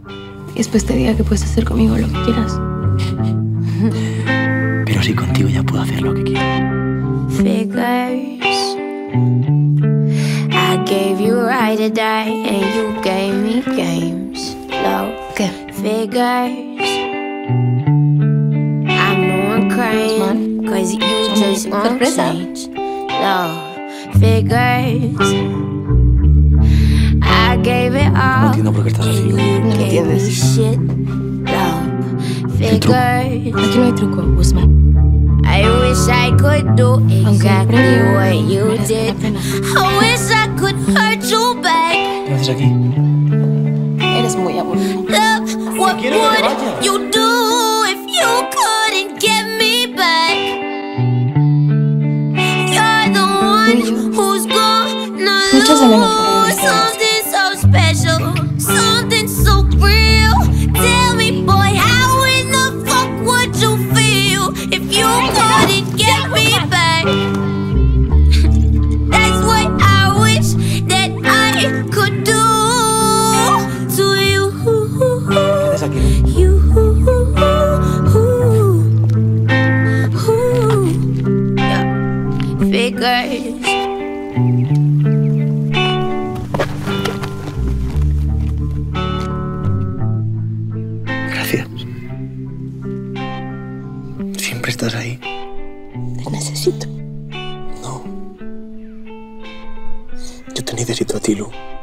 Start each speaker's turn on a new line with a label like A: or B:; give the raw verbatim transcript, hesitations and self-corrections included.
A: Y después te diga que puedes hacer conmigo lo que quieras.
B: Pero si contigo ya puedo hacer lo que quiero.
C: Figures. I gave you right to die and you gave me games. Low.
A: ¿Qué?
C: Figures. I'm no one crying cause you just won't change. Low. Figures. I gave it all.
B: No entiendo por qué estás así.
A: No me entiendes.
C: Shit. Low. Figures.
A: Aquí no hay truco, Guzman.
C: I wish I could do exactly what you did. I wish I could hurt you back.
B: ¿Qué haces aquí?
A: Eres muy aburrido.
C: Love, what would you do if you couldn't get me back? You're the one who's gonna lose something so special, something so real. Tell me, boy, how in the fuck would you feel if you couldn't get me back? That's what I wish that I could do to you.
B: ¿Qué haces aquí?
C: You. Yeah. Figures.
B: Gracias. Siempre estás ahí.
A: Te necesito.
B: No. Yo te necesito a ti, Lu.